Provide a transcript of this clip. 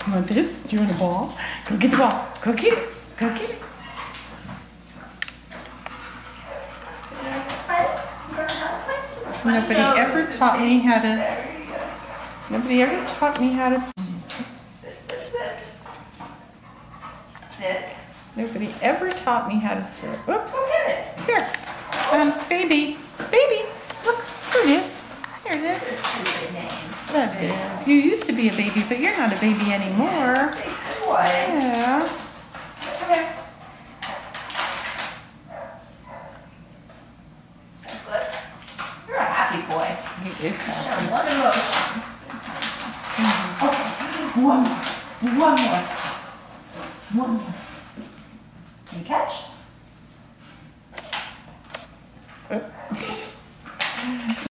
You want this? Do you want a ball? Go get the ball. Go get it. Go get it. Nobody ever taught me how to. Nobody ever taught me how to. Sit, sit, sit. Sit. Nobody ever taught me how to sit. Oops. Go get it. Here. Baby. Baby. Look. Here it is. Here it is. Stupid name. That is. You used to be a baby, but you're not a baby anymore. Good boy. Yeah. Come here. Good. You're a happy boy. He is happy. Show one emotions. Okay. One more. One more. One more. Can you catch?